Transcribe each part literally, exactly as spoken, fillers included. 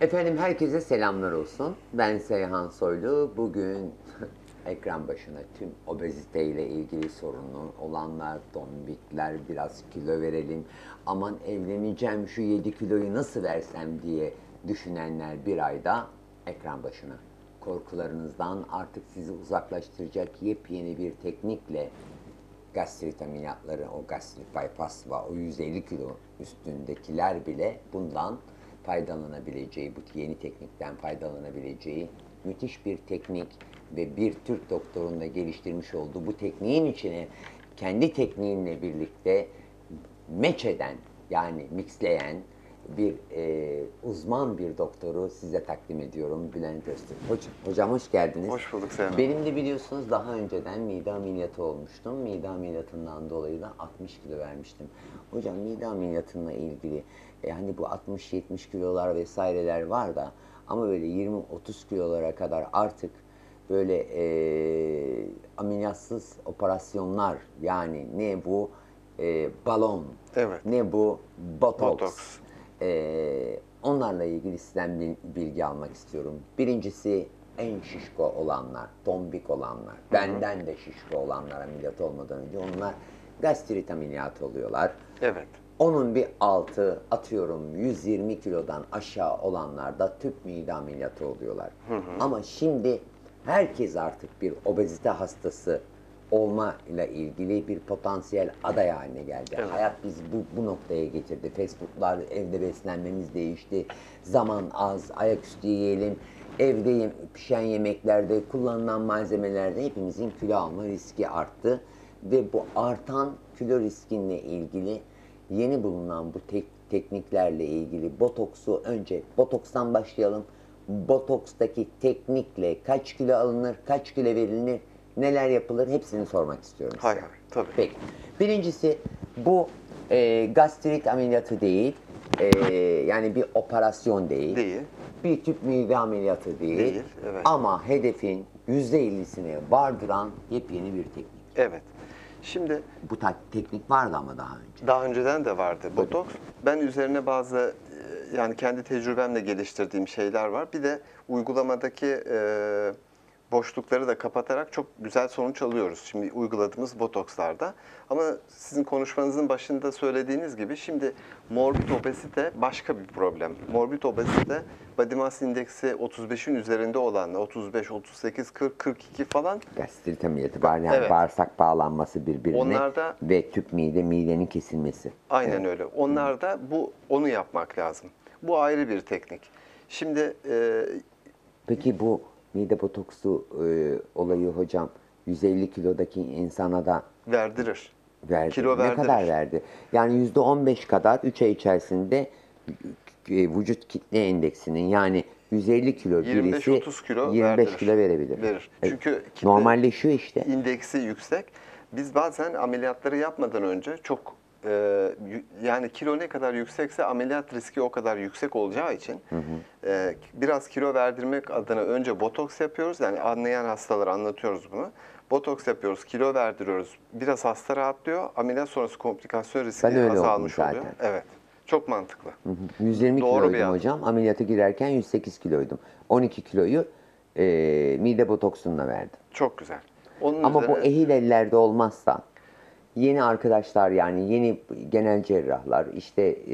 Efendim herkese selamlar olsun. Ben Seyhan Soylu. Bugün ekran başına tüm obezite ile ilgili sorunu olanlar, tombikler, biraz kilo verelim. Aman evleneceğim şu yedi kiloyu nasıl versem diye düşünenler bir ayda ekran başına. Korkularınızdan artık sizi uzaklaştıracak yepyeni bir teknikle gastrit ameliyatları, o gastrit bypass var, o yüz elli kilo üstündekiler bile bundan faydalanabileceği, bu yeni teknikten faydalanabileceği müthiş bir teknik ve bir Türk doktorun da geliştirmiş olduğu bu tekniğin içine kendi tekniğinle birlikte meç eden, yani mixleyen bir e, uzman bir doktoru size takdim ediyorum, Bülent Öztürk. Hocam, hocam hoş geldiniz. Hoş bulduk Seyhan. Benim de biliyorsunuz daha önceden mide ameliyatı olmuştum. Mide ameliyatından dolayı da altmış kilo vermiştim. Hocam mide ameliyatıyla ilgili e, hani bu altmış yetmiş kilolar vesaireler var da ama böyle yirmi otuz kilolara kadar artık böyle e, ameliyatsız operasyonlar, yani ne bu e, balon, Evet. ne bu botoks, Botoks. e, onlarla ilgili sizden bilgi almak istiyorum. Birincisi en şişko olanlar, tombik olanlar, benden de şişko olanlar ameliyat olmadan önce onlar gastrit ameliyatı oluyorlar. Evet. Onun bir altı, atıyorum yüz yirmi kilodan aşağı olanlar da tüp mide ameliyatı oluyorlar. Hı hı. Ama şimdi herkes artık bir obezite hastası olma ile ilgili bir potansiyel aday haline geldi. Evet. Hayat bizi bu, bu noktaya getirdi. Fast foodlar, evde beslenmemiz değişti. Zaman az, ayaküstü yiyelim. Evde yem pişen yemeklerde, kullanılan malzemelerde hepimizin kilo alma riski arttı. Ve bu artan kilo riskinle ilgili yeni bulunan bu tek, tekniklerle ilgili botoksu, önce botokstan başlayalım. Botokstaki teknikle kaç kilo alınır, kaç kilo verilir, neler yapılır hepsini sormak istiyorum size. Hay hay, tabii. Peki. Birincisi bu e, gastrit ameliyatı değil, e, yani bir operasyon değil. Değil. Bir tüp mide ameliyatı değil. Değil, evet. Ama hedefin yüzde ellisine vardıran yepyeni bir teknik. Evet. Şimdi Bu teknik vardı ama daha önce. daha önceden de vardı botoks. Ben üzerine bazı e, yani kendi tecrübemle geliştirdiğim şeyler var. Bir de uygulamadaki e, boşlukları da kapatarak çok güzel sonuç alıyoruz. Şimdi uyguladığımız botokslarda. Ama sizin konuşmanızın başında söylediğiniz gibi şimdi morbid obezite başka bir problem. Morbid obezite body mass indeksi otuz beşin üzerinde olanla otuz beş, otuz sekiz, kırk, kırk iki falan. Gastrit ameliyatı var, yani Evet. bağırsak bağlanması birbirine Onlarda, ve tüp mide, midenin kesilmesi. aynen Evet. öyle. Onlarda bu onu yapmak lazım. Bu ayrı bir teknik. Şimdi e, Peki bu mide botoksu e, olayı hocam yüz elli kilodaki insana da verdirir. verdi. Kilo Ne verdirir. kadar verdi? Yani yüzde on beş kadar üç ay içerisinde e, vücut kitle endeksinin, yani yüz elli kilo yirmi beş birisi otuz kilo yirmi beş verdirir. kilo verebilir. Verir. E, Çünkü kitle normalleşiyor işte. indeksi yüksek. Biz bazen ameliyatları yapmadan önce çok e, y- yani kilo ne kadar yüksekse ameliyat riski o kadar yüksek olacağı için Hı hı. e, biraz kilo verdirmek adına önce botoks yapıyoruz. Yani anlayan hastalara anlatıyoruz bunu. Botoks yapıyoruz, kilo verdiriyoruz. Biraz hasta rahatlıyor. Ameliyat sonrası komplikasyon riski Ben öyle oldum azalmış zaten. oluyor. Evet. Çok mantıklı. Hı hı. yüz yirmi Doğru bir kiloydum adım. hocam. Ameliyata girerken yüz sekiz kiloydum. on iki kiloyu e, mide botoksunla verdim. Çok güzel. Onun Ama bu üzerine ehil ellerde olmazsa yeni arkadaşlar, yani yeni genel cerrahlar, işte e,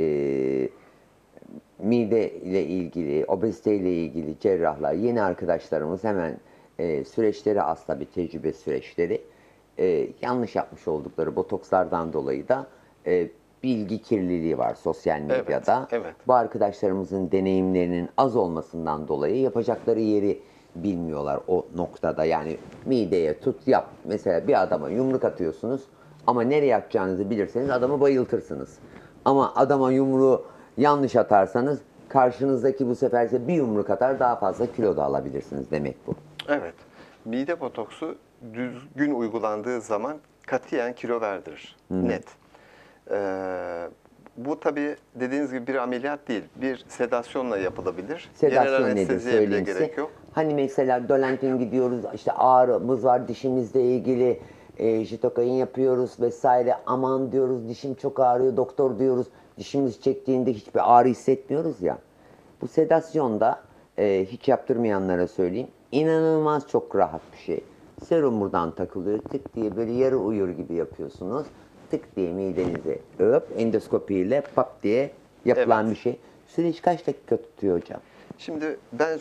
mide ile ilgili, obezite ile ilgili cerrahlar, yeni arkadaşlarımız hemen e, süreçleri, aslında bir tecrübe süreçleri, e, yanlış yapmış oldukları botokslardan dolayı da e, bilgi kirliliği var sosyal medyada. evet. Bu arkadaşlarımızın deneyimlerinin az olmasından dolayı yapacakları yeri bilmiyorlar o noktada. Yani mideye tut yap. Mesela bir adama yumruk atıyorsunuz ama nereye atacağınızı bilirseniz adamı bayıltırsınız. Ama adama yumruğu yanlış atarsanız karşınızdaki bu sefer size bir yumruk atar, daha fazla kilo da alabilirsiniz demek bu. Evet. Mide botoksu düzgün uygulandığı zaman katiyen kilo verdirir. Net. Ee, bu tabii dediğiniz gibi bir ameliyat değil. Bir sedasyonla yapılabilir. Genel Sedasyon nedir anesteziye bile söyleyeyim size. gerek yok. Hani mesela Dolentin gidiyoruz, işte ağrımız var dişimizle ilgili, e, jitokain yapıyoruz vesaire. Aman diyoruz, dişim çok ağrıyor doktor diyoruz. Dişimiz çektiğinde hiçbir ağrı hissetmiyoruz ya. Bu sedasyonda e, hiç yaptırmayanlara söyleyeyim. İnanılmaz çok rahat bir şey. Serum buradan takılıyor. Tık diye böyle yarı uyur gibi yapıyorsunuz. Tık diye midenize öp endoskopiyle pap diye yapılan Evet. bir şey. Süreç kaç dakika tutuyor hocam? Şimdi ben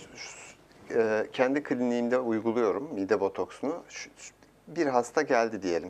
e, kendi kliniğimde uyguluyorum mide botoksunu. Şu- şu- Bir hasta geldi diyelim.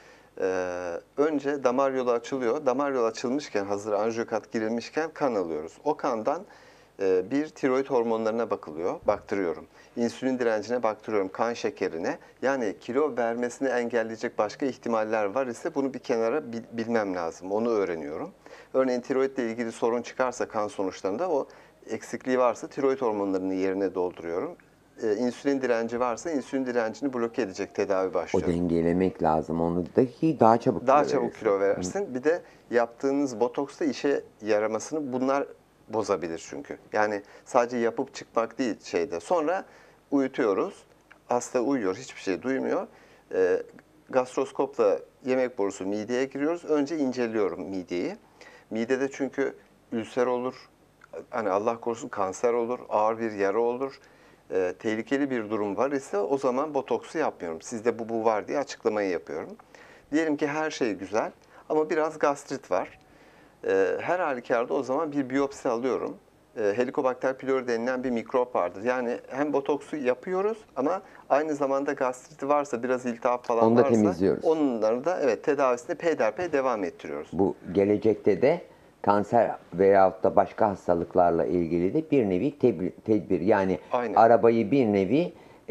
Ee, önce damar yolu açılıyor. Damar yolu açılmışken, hazır anjiyokat girilmişken kan alıyoruz. O kandan e, bir tiroid hormonlarına bakılıyor, baktırıyorum. İnsülin direncine baktırıyorum, kan şekerine. Yani kilo vermesini engelleyecek başka ihtimaller var ise bunu bir kenara bil- bilmem lazım. Onu öğreniyorum. Örneğin tiroidle ilgili sorun çıkarsa kan sonuçlarında o eksikliği varsa tiroid hormonlarını yerine dolduruyorum. Ee, insülin direnci varsa insülin direncini bloke edecek tedavi O başlıyorum. dengelemek lazım onu da ki daha çabuk Daha kilo çabuk verirsin. kilo versin. Bir de yaptığınız botoksta işe yaramasını bunlar bozabilir çünkü. Yani sadece yapıp çıkmak değil şeyde. Sonra uyutuyoruz. Hasta uyuyor, hiçbir şey duymuyor. Ee, gastroskopla yemek borusu mideye giriyoruz. Önce inceliyorum mideyi. Midede çünkü ülser olur, hani Allah korusun kanser olur, ağır bir yara olur. Ee, tehlikeli bir durum var ise o zaman botoksu yapmıyorum. Sizde bu bu var diye açıklamayı yapıyorum. Diyelim ki her şey güzel ama biraz gastrit var. Ee, her halükarda o zaman bir biyopsi alıyorum. Ee, Helicobacter pylori denilen bir mikrop vardır. Yani hem botoksu yapıyoruz ama aynı zamanda gastriti varsa, biraz iltihap falan Onu da varsa temizliyoruz. onları da evet tedavisine peyderpey devam ettiriyoruz. Bu gelecekte de kanser veyahut da başka hastalıklarla ilgili de bir nevi tebri- tedbir. Yani Aynen. arabayı bir nevi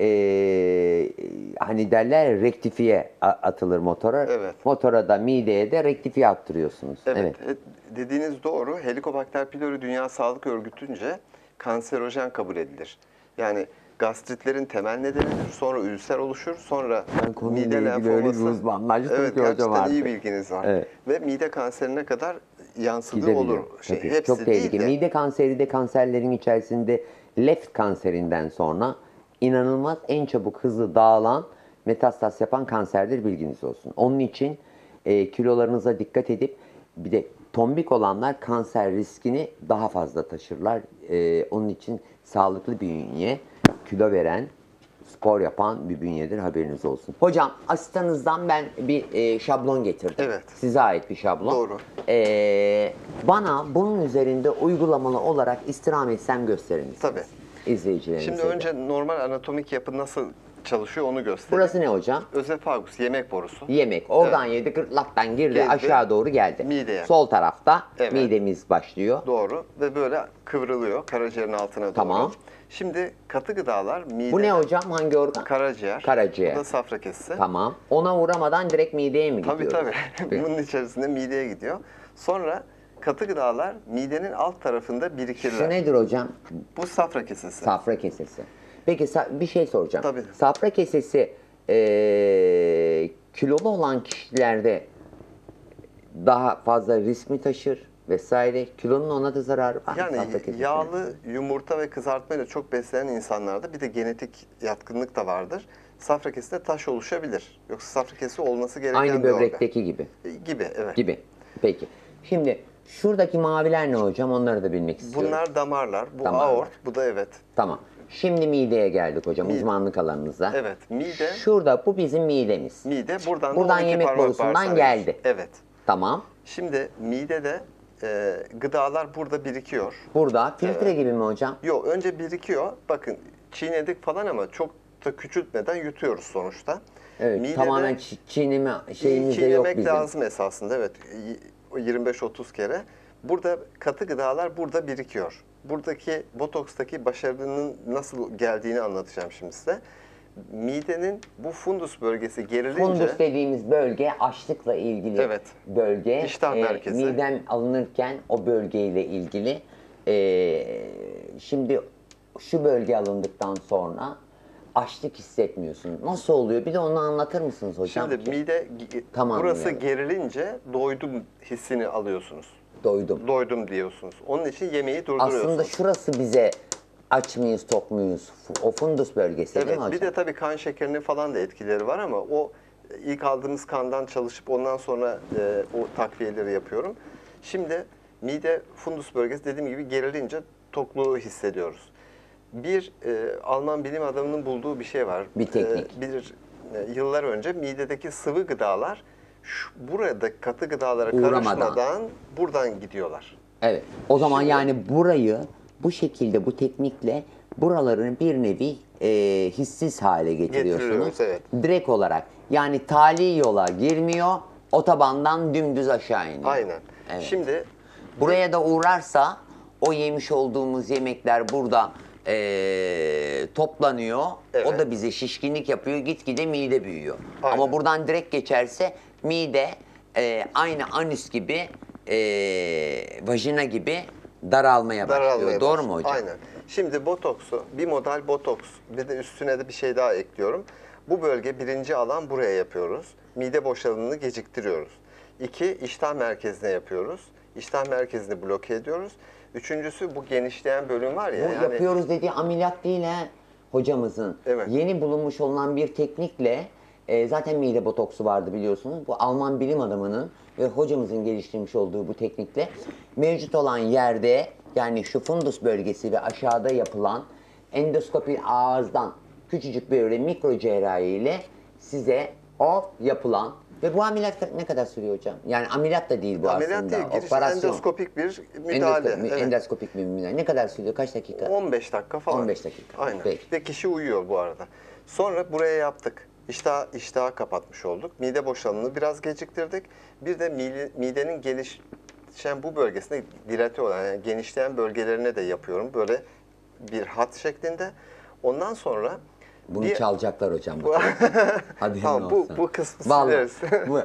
eee, hani derler rektifiye a- atılır motora. Evet. Motora da mideye de rektifiye attırıyorsunuz. Evet, e, dediğiniz doğru. Helicobacter pylori Dünya Sağlık Örgütü'nce kanserojen kabul edilir. Yani gastritlerin temel nedenidir. Sonra ülser oluşur. Sonra Ben konuyla mide ilgili öyle bir lenfoması. uzmanlaştım Evet, ki hocam gerçekten iyi artık. bilginiz var. Evet. Ve mide kanserine kadar yansıdığı Gidebiliyor. olur. Şey, Tabii. hepsi Çok tehlikeli. değil de. Mide kanseri de kanserlerin içerisinde left kanserinden sonra inanılmaz en çabuk hızlı dağılan metastaz yapan kanserdir, bilginiz olsun. Onun için e, kilolarınıza dikkat edip bir de tombik olanlar kanser riskini daha fazla taşırlar. E, onun için sağlıklı bir bünye kilo veren, spor yapan bir bünyedir, haberiniz olsun. Hocam asistanınızdan ben bir e, şablon getirdim. Evet. Size ait bir şablon. Doğru. E, bana bunun üzerinde uygulamalı olarak istirham etsem gösterir misiniz? Tabii. İzleyicilerimize Şimdi de. önce normal anatomik yapı nasıl çalışıyor onu göstereyim. Burası ne hocam? Özefagus, yemek borusu. Yemek. Oradan yedi, gırtlaktan girdi, Girdi. aşağı doğru geldi. Mideye. Sol tarafta Evet. midemiz başlıyor. Doğru ve böyle kıvrılıyor karaciğerin altına doğru. Tamam. Şimdi katı gıdalar mide. Bu ne hocam? Hangi organ? Karaciğer. Karaciğer. Bu da safra kesesi. Tamam. Ona uğramadan direkt mideye mi Tabii gidiyoruz? tabii. Bunun içerisinde mideye gidiyor. Sonra katı gıdalar midenin alt tarafında birikirler. Şu nedir hocam? Bu safra kesesi. Safra kesesi. Peki sa- bir şey soracağım. Tabii. Safra kesesi eee, kilolu olan kişilerde daha fazla risk mi taşır vesaire? Kilonun ona da zararı var mı Yani safra kesesine? yağlı yumurta ve kızartmayla çok beslenen insanlarda bir de genetik yatkınlık da vardır. Safra kesesinde taş oluşabilir. Yoksa safra kesesi olması gereken Aynı bir organ. böbrekteki gibi. Gibi evet. Gibi. Peki. Şimdi şuradaki maviler ne hocam? Onları da bilmek istiyorum. Bunlar damarlar. Bu Damarlar. aort, bu da evet. Tamam. Şimdi mideye geldik hocam, Mide. uzmanlık alanınıza. Evet, mide. Şurada bu bizim midemiz. Mide buradan, da Buradan on iki yemek parmak borusundan bağırsağı geldi. verir. Evet. Tamam. Şimdi midede e, gıdalar burada birikiyor. Burada filtre gibi mi hocam? Yok, önce birikiyor. Bakın çiğnedik falan ama çok da küçültmeden yutuyoruz sonuçta. Evet. Midede Tamamen çi- çiğneme iyi şeyimiz de yok çiğnemek bizim. lazım esasında. Evet. y- yirmi beş otuz kere. Burada katı gıdalar burada birikiyor. Buradaki botokstaki başarının nasıl geldiğini anlatacağım şimdi size. Midenin bu fundus bölgesi gerilince Fundus dediğimiz bölge açlıkla ilgili Evet. bölge. İştah Ee, merkezi. Midem alınırken o bölgeyle ilgili. Ee, şimdi şu bölge alındıktan sonra açlık hissetmiyorsun. Nasıl oluyor? Bir de onu anlatır mısınız hocam? şimdi mide ge- Tamam, burası anlıyorum. gerilince doydum hissini alıyorsunuz. Doydum. Doydum diyorsunuz. Onun için yemeği durduruyorsunuz. Aslında şurası bize aç mıyız, tok muyuz? O fundus bölgesi değil Evet, mi hocam? bir de tabii kan şekerinin falan da etkileri var ama o ilk aldığımız kandan çalışıp ondan sonra e, o takviyeleri yapıyorum. Şimdi mide fundus bölgesi dediğim gibi gerilince tokluğu hissediyoruz. Bir e, Alman bilim adamının bulduğu bir şey var. Bir teknik. E, bir e, yıllar önce midedeki sıvı gıdalar şu, burada katı gıdalara Uğramadan. karışmadan buradan gidiyorlar. Evet. O zaman Şimdi- yani burayı bu şekilde, bu teknikle buralarını bir nevi e, hissiz hale getiriyorsunuz. Getiriyoruz, evet. Direkt olarak. Yani tali yola girmiyor, otobandan dümdüz aşağı iniyor. Aynen. Evet. Şimdi Buraya da uğrarsa o yemiş olduğumuz yemekler burada e, toplanıyor. Evet. O da bize şişkinlik yapıyor. Gitgide mide büyüyor. Aynen. Ama buradan direkt geçerse mide e, aynı anüs gibi, e, vajina gibi daralmaya başlıyor. daralmaya Doğru başlıyor. mu hocam? Aynen. Şimdi botoksu, bir model botoks, bir de üstüne de bir şey daha ekliyorum. Bu bölge birinci alan buraya yapıyoruz. Mide boşalımını geciktiriyoruz. İki, iştah merkezine yapıyoruz. İştah merkezini bloke ediyoruz. Üçüncüsü bu genişleyen bölüm var ya. Bu yani yapıyoruz dediği ameliyat değil he hocamızın. Evet. Yeni bulunmuş olan bir teknikle e, zaten mide botoksu vardı biliyorsunuz. Bu Alman bilim adamının ve hocamızın geliştirmiş olduğu bu teknikle mevcut olan yerde yani şu fundus bölgesi ve aşağıda yapılan endoskopi ağızdan küçücük bir öyle mikro cerrahi ile size o yapılan ve bu ameliyat ne kadar sürüyor hocam? Yani ameliyat da değil bu ameliyat aslında. değil, giriş Operasyon. endoskopik bir müdahale. Endoskop- Evet. Endoskopik bir müdahale. Ne kadar sürüyor? Kaç dakika? on beş dakika falan. on beş dakika. Aynen. Peki. Ve kişi uyuyor bu arada. Sonra buraya yaptık. İştah, iştahı kapatmış olduk. Mide boşalımını biraz geciktirdik. Bir de mide, midenin gelişen bu bölgesinde dilate olan yani genişleyen bölgelerine de yapıyorum. Böyle bir hat şeklinde. Ondan sonra Bunu bir- çalacaklar hocam. Bu- Hadi Tamam, bu, bu kısmı Vallahi, sileriz. bu,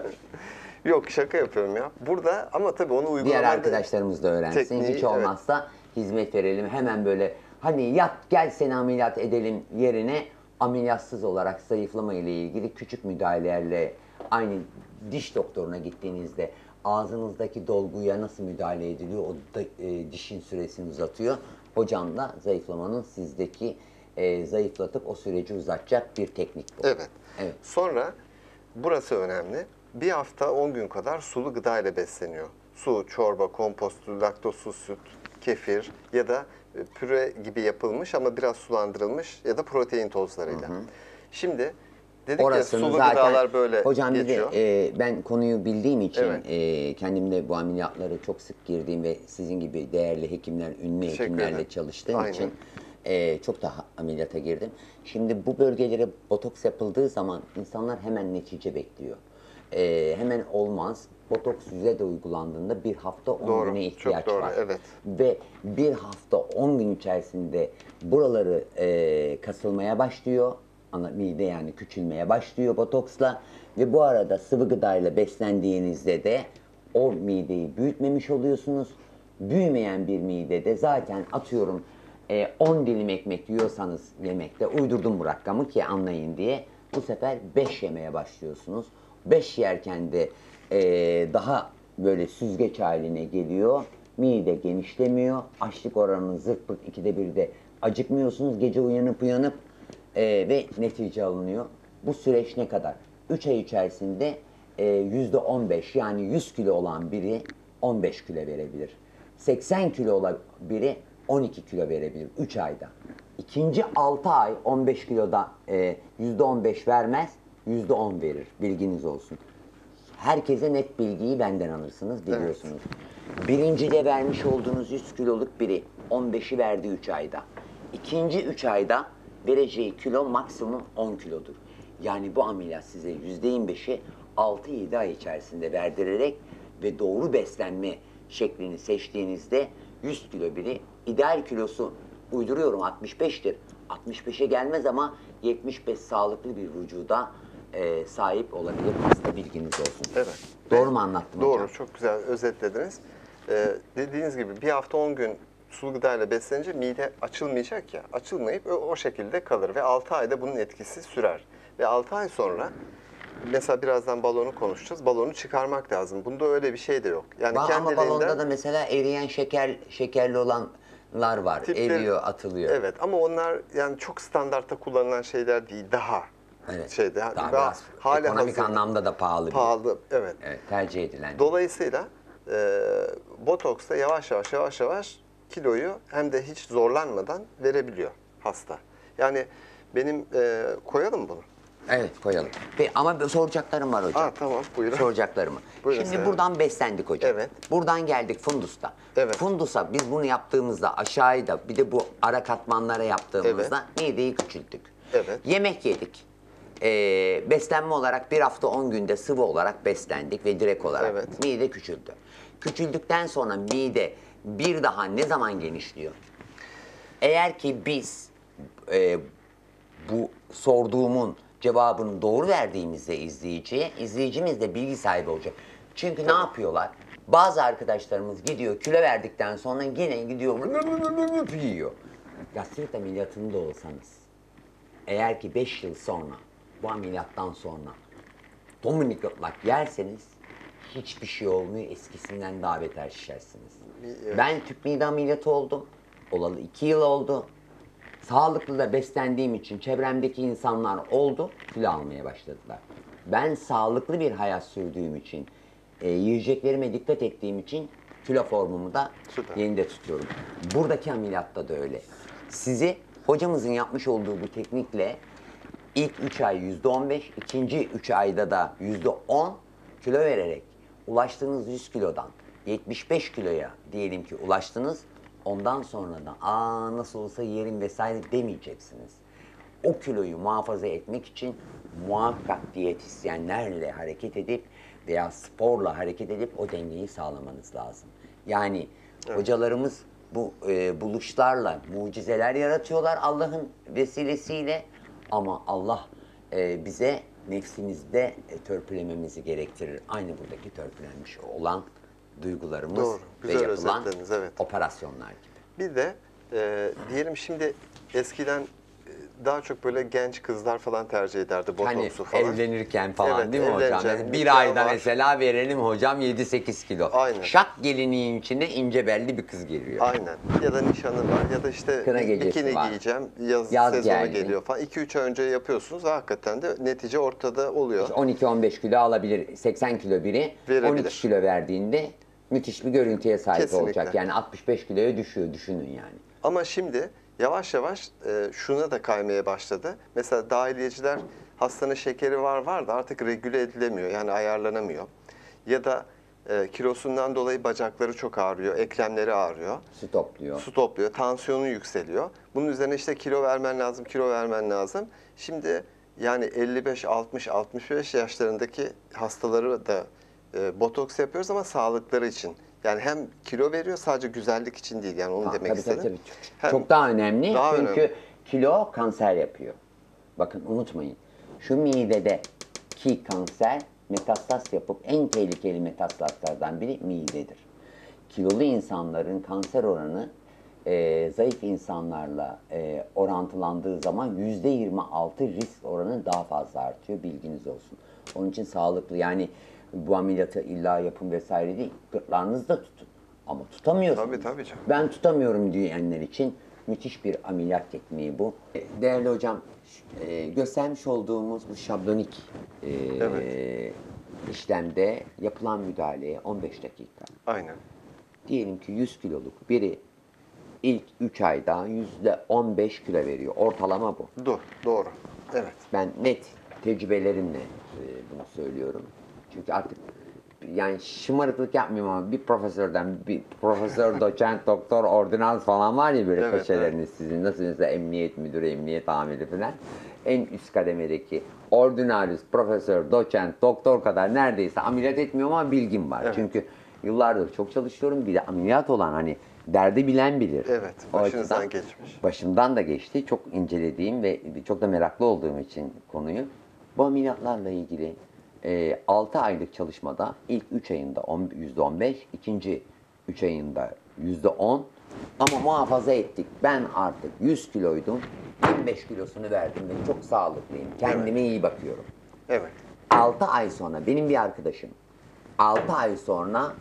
Yok, şaka yapıyorum ya. Burada ama tabii onu uygulamada... diğer arkadaşlarımız da öğrensin. Tekniği, Hiç olmazsa hizmet verelim. Hemen böyle hani yat gel seni ameliyat edelim yerine ameliyatsız olarak zayıflama ile ilgili küçük müdahalelerle aynı diş doktoruna gittiğinizde ağzınızdaki dolguya nasıl müdahale ediliyor o da, e, dişin süresini uzatıyor. Hocam da zayıflamanın sizdeki e, zayıflatıp o süreci uzatacak bir teknik bu. Evet. Evet. Sonra burası önemli. Bir hafta on gün kadar sulu gıda ile besleniyor. Su, çorba, kompost, laktozsuz süt, kefir ya da püre gibi yapılmış ama biraz sulandırılmış ya da protein tozlarıyla. Şimdi dedik Orasını ya sulu zaten, gıdalar böyle hocam bir de geçiyor. e, ben konuyu bildiğim için Evet. e, kendim de bu ameliyatları çok sık girdiğim ve sizin gibi değerli hekimler, ünlü Teşekkür hekimlerle ederim. çalıştığım Aynen. için e, çok daha ameliyata girdim. Şimdi bu bölgelere botoks yapıldığı zaman insanlar hemen netice bekliyor. E, hemen olmaz. Botoks yüze de uygulandığında bir hafta on Doğru, güne çok ihtiyaç doğru, var. evet. Ve bir hafta on gün içerisinde buraları e, kasılmaya başlıyor. Ana mide yani küçülmeye başlıyor botoksla. Ve bu arada sıvı gıdayla beslendiğinizde de o mideyi büyütmemiş oluyorsunuz. Büyümeyen bir midede zaten atıyorum e, on dilim ekmek yiyorsanız yemekte uydurdum bu rakamı ki anlayın diye. Bu sefer beş yemeye başlıyorsunuz. beş yerken de e, daha böyle süzgeç haline geliyor. Mide genişlemiyor. Açlık oranının zırt pırt ikide birde acıkmıyorsunuz. Gece uyanıp uyanıp e, ve netice alınıyor. Bu süreç ne kadar? üç ay içerisinde e, yüzde on beş yani yüz kilo olan biri on beş kilo verebilir. seksen kilo olan biri on iki kilo verebilir üç ayda. İkinci altı ay on beş kiloda e, yüzde on beş vermez, yüzde on verir. Bilginiz olsun. Herkese net bilgiyi benden alırsınız biliyorsunuz. Birincide vermiş olduğunuz yüz kiloluk biri on beşi verdi üç ayda. İkinci üç ayda vereceği kilo maksimum on kilodur. Yani bu ameliyat size yüzde yirmi beşi altı yedi ay içerisinde verdirerek ve doğru beslenme şeklini seçtiğinizde yüz kilo biri ideal kilosu uyduruyorum altmış beştir. altmış beşe gelmez ama yetmiş beş sağlıklı bir vücuda e, sahip olabilir hasta bilginiz olsun. Evet. Doğru mu anlattım Doğru, hocam? çok güzel özetlediniz. Ee, dediğiniz gibi bir hafta on gün sulu gıdayla beslenince mide açılmayacak ya, açılmayıp o, o şekilde kalır ve altı ayda bunun etkisi sürer. Ve altı ay sonra mesela birazdan balonu konuşacağız. Balonu çıkarmak lazım. Bunda öyle bir şey de yok. Yani Ba- Ama kendiliğinden balonda da mesela eriyen şeker şekerli olanlar var. tipleri- Eriyor, atılıyor. Evet ama onlar yani çok standartta kullanılan şeyler değil. Daha Evet. şeyde Daha daha biraz hali ekonomik hazırda anlamda da pahalı. bir- pahalı. Evet. Evet, tercih edilen. Dolayısıyla e, botoksta yavaş yavaş yavaş yavaş kiloyu hem de hiç zorlanmadan verebiliyor hasta. Yani benim e, koyalım bunu. Evet koyalım. Pe- ama soracaklarım var hocam. Aa, tamam, buyurun. Soracaklarımı. Buyurun Şimdi Seher buradan beslendik hocam. Evet. Buradan geldik Fundus'ta. Evet. Fundus'a biz bunu yaptığımızda aşağıda bir de bu ara katmanlara yaptığımızda mideyi küçülttük. Evet. Yemek yedik. Ee, beslenme olarak bir hafta on günde sıvı olarak beslendik ve direkt olarak Evet. mide küçüldü. Küçüldükten sonra mide bir daha ne zaman genişliyor? Eğer ki biz e, bu sorduğumun cevabını doğru verdiğimizde izleyiciye, izleyicimiz de bilgi sahibi olacak. Çünkü ne yapıyorlar? Bazı arkadaşlarımız gidiyor kilo verdikten sonra yine gidiyor yiyor. Gastrit ameliyatında olsanız, eğer ki beş yıl sonra, bu ameliyattan sonra Dominik ıtlak yerseniz hiçbir şey olmuyor, eskisinden daha beter şişersiniz. Evet. Ben tüp mide ameliyatı oldum. Olalı iki yıl oldu. Sağlıklı da beslendiğim için çevremdeki insanlar oldu, kilo almaya başladılar. Ben sağlıklı bir hayat sürdüğüm için, e, yiyeceklerime dikkat ettiğim için kilo formumu da Süper. yerinde tutuyorum. Buradaki ameliyatta da öyle. Sizi hocamızın yapmış olduğu bu teknikle ilk üç ay yüzde on beş, ikinci üç ayda da yüzde on kilo vererek ulaştığınız yüz kilodan yetmiş beş kiloya diyelim ki ulaştınız. Ondan sonra da aa nasıl olsa yerim vesaire demeyeceksiniz. O kiloyu muhafaza etmek için muhakkak diyetisyenlerle hareket edip veya sporla hareket edip o dengeyi sağlamanız lazım. Yani hocalarımız bu e, buluşlarla mucizeler yaratıyorlar Allah'ın vesilesiyle ama Allah e, bize nefsimizde e, törpülememizi gerektirir. Aynı buradaki törpülenmiş olan duygularımız Doğru, ve güzel yapılan özetlediniz, evet. operasyonlar gibi. Bir de e, diyelim şimdi eskiden e, daha çok böyle genç kızlar falan tercih ederdi Hani botoksu falan. evlenirken falan Evet, değil mi hocam? evleneceğim, Yani nikah bir ayda var. mesela verelim hocam yedi sekiz kilo. Aynen. Şak gelinliğin içine ince belli bir kız geliyor. Aynen. Ya da nişanı var ya da işte Kına bir gecesi bikini var. giyeceğim. Yaz, Yaz sezonu geldi. geliyor falan. iki üç ay önce yapıyorsunuz. Hakikaten de netice ortada oluyor. on iki on beş kilo alabilir. seksen kilo biri Verebilir. on iki kilo verdiğinde müthiş bir görüntüye sahip Kesinlikle. olacak. Yani altmış beş kiloya düşüyor düşünün yani. Ama şimdi yavaş yavaş e, şuna da kaymaya başladı. Mesela dahiliyeciler hastanın şekeri var var da artık regüle edilemiyor. Yani ayarlanamıyor. Ya da e, kilosundan dolayı bacakları çok ağrıyor, eklemleri ağrıyor. Su topluyor. Su topluyor, tansiyonu yükseliyor. Bunun üzerine işte kilo vermen lazım, kilo vermen lazım. Şimdi yani elli beş, altmış, altmış beş yaşlarındaki hastaları da e, botoks yapıyoruz ama sağlıkları için. Yani hem kilo veriyor sadece güzellik için değil yani onu Ha, demek tabii, istedim. tabii, tabii. Hem- Çok daha önemli Daha çünkü önemli. kilo kanser yapıyor. Bakın unutmayın. Şu midedeki kanser metastaz yapıp en tehlikeli metastazlardan biri midedir. Kilolu insanların kanser oranı e, zayıf insanlarla e, orantılandığı zaman yüzde yirmi altı risk oranı daha fazla artıyor. Bilginiz olsun. Onun için sağlıklı yani bu ameliyatı illa yapın vesaire değil. Gırtlağınızı da tutun. Ama tutamıyorsunuz. Tabii, tabii canım. Ben tutamıyorum diyenler için müthiş bir ameliyat tekniği bu. Değerli hocam, e, göstermiş olduğumuz bu şablonik e, Evet. işlemde yapılan müdahaleye on beş dakika. Aynen. Diyelim ki yüz kiloluk biri ilk üç ayda yüzde on beş kilo veriyor. Ortalama bu. Dur, doğru. Evet. Ben net tecrübelerimle e, bunu söylüyorum. Çünkü artık yani şımarıklık yapmıyorum ama bir profesörden, bir profesör, doçent, doktor, ordinans falan var ya böyle Evet, köşeleriniz sizin. Nasıl mesela emniyet müdürü, emniyet amiri falan. En üst kademedeki ordinarius, profesör, doçent, doktor kadar neredeyse ameliyat etmiyorum ama bilgim var. Evet. Çünkü yıllardır çok çalışıyorum. Bir de ameliyat olan hani derdi bilen bilir. Evet, O başınızdan açıdan geçmiş. Başımdan da geçti. Çok incelediğim ve çok da meraklı olduğum için konuyu. Bu ameliyatlarla ilgili e, altı aylık çalışmada ilk üç ayında yüzde on beş, ikinci üç ayında yüzde on ama muhafaza ettik. Ben artık yüz kiloydum. yirmi beş kilosunu verdim ve çok sağlıklıyım. Kendime iyi bakıyorum. Evet. altı ay sonra benim bir arkadaşım altı ay sonra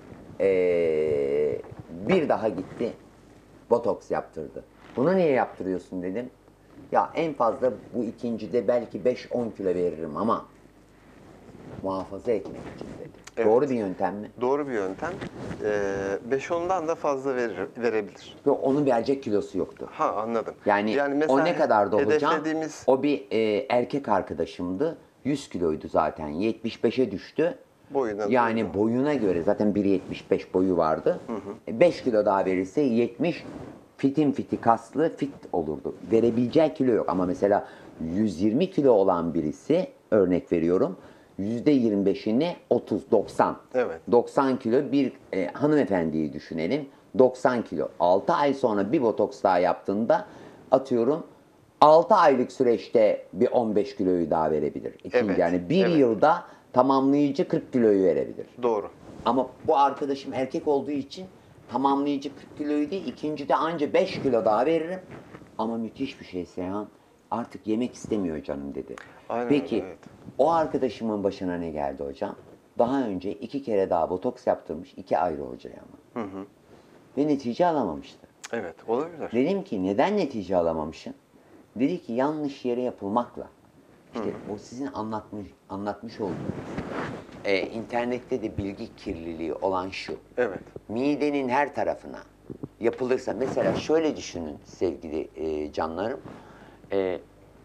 eee, bir daha gitti botoks yaptırdı. Bunu niye yaptırıyorsun dedim. Ya en fazla bu ikincide belki beş on kilo veririm ama muhafaza etmek için dedi. Evet. Doğru bir yöntem mi? Doğru bir yöntem. Ee, beş ondan da fazla verir, verebilir. Ve onun verecek kilosu yoktu. Ha, anladım. Yani, mesela o ne kadardı hocam? hedeflediğimiz... O bir e, erkek arkadaşımdı. yüz kiloydu zaten. yetmiş beşe düştü. Boyuna yani uygun. boyuna göre zaten bir yetmiş beş boyu vardı. Hı hı. beş kilo daha verirse yetmiş, fitin fiti kaslı fit olurdu. Verebileceği kilo yok ama mesela yüz yirmi kilo olan birisi, örnek veriyorum, yüzde yirmi beşini otuz doksan. Evet. doksan kilo bir e, hanımefendiyi düşünelim. doksan kilo. altı ay sonra bir botoks daha yaptığında atıyorum altı aylık süreçte bir on beş kiloyu daha verebilir. İkinci, Evet, yani bir evet. yılda tamamlayıcı kırk kiloyu verebilir. Doğru. Ama bu arkadaşım erkek olduğu için tamamlayıcı kırk kiloyu değil, ikincide anca beş kilo daha veririm. Ama müthiş bir şey Seyhan. Artık yemek istemiyor canım dedi. Aynen Peki öyle, evet. o arkadaşımın başına ne geldi hocam? Daha önce iki kere daha botoks yaptırmış, iki ayrı hocaya ama. Hı hı. Ve netice alamamıştı. Evet, olabilir. Dedim ki neden netice alamamışsın? Dedi ki yanlış yere yapılmakla. İşte o sizin anlatmış anlatmış olduğunuz e, internette de bilgi kirliliği olan şu. Evet. Midenin her tarafına yapılırsa, mesela şöyle düşünün sevgili e, canlarım. E,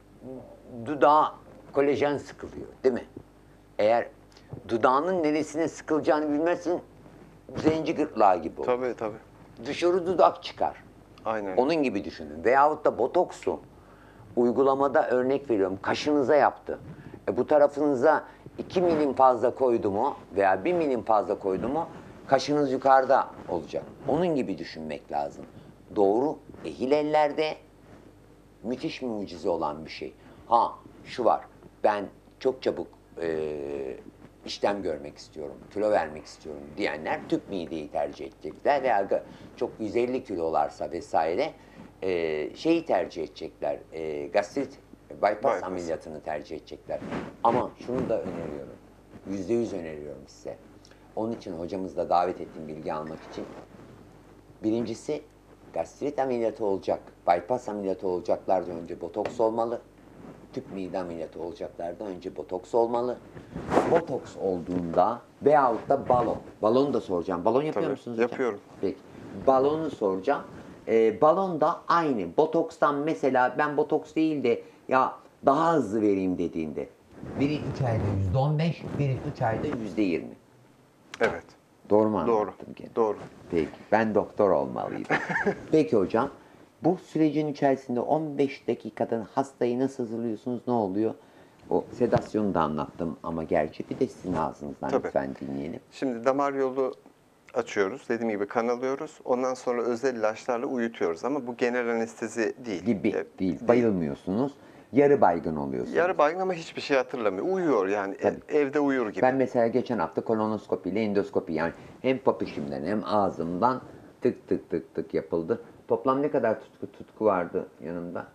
dudağa kolajen sıkılıyor değil mi? Eğer dudağının neresine sıkılacağını bilmezsin, zenci gırtlağı gibi olur. Tabii tabii. Dışarı dudak çıkar. Aynen. Onun gibi düşünün. Veyahut da botoksu uygulamada, örnek veriyorum, kaşınıza yaptı. E bu tarafınıza iki milim fazla koydu mu veya bir milim fazla koydu mu kaşınız yukarıda olacak. Onun gibi düşünmek lazım. Doğru, ehil ellerde müthiş mucize olan bir şey. Ha şu var, ben çok çabuk e, işlem görmek istiyorum, kilo vermek istiyorum diyenler tüp mideyi tercih edecekler veya çok yüz elli kilolarsa vesaire e, şeyi tercih edecekler, e, gastrit bypass, Bypass. ameliyatını tercih edecekler. Ama şunu da öneriyorum, yüzde yüz öneriyorum size. Onun için hocamızla davet ettiğim bilgi almak için. Birincisi, gastrit ameliyatı olacak, bypass ameliyatı olacaklardan önce botoks olmalı. Tüp mide ameliyatı olacaklardan önce botoks olmalı. Botoks olduğunda veyahut da balon. Balonu da soracağım. Balon yapıyor Tabii, musunuz hocam? yapıyorum. Peki. Balonu soracağım. Ee, balon da aynı. Botokstan mesela ben botoks değil de ya daha hızlı vereyim dediğinde. Biri üç ayda yüzde on beş, biri üç ayda yüzde yirmi. Evet. Doğru mu Doğru. anlattım gene? Doğru. Peki. Ben doktor olmalıydım. Peki hocam. Bu sürecin içerisinde on beş dakikada hastayı nasıl hazırlıyorsunuz? Ne oluyor? O sedasyonu da anlattım ama gerçi bir de sizin ağzınızdan Tabii. lütfen dinleyelim. Şimdi damar yolu açıyoruz. Dediğim gibi kan alıyoruz. Ondan sonra özel ilaçlarla uyutuyoruz. Ama bu genel anestezi değil. Gibi E, değil. Bayılmıyorsunuz. Yarı baygın oluyorsunuz. Yarı baygın ama hiçbir şey hatırlamıyor. Uyuyor yani. Tabii. E- evde uyur gibi. Ben mesela geçen hafta kolonoskopi ile endoskopi, yani hem papişimden hem ağzımdan tık tık tık tık yapıldı. Toplam ne kadar tutku tutku vardı yanımda?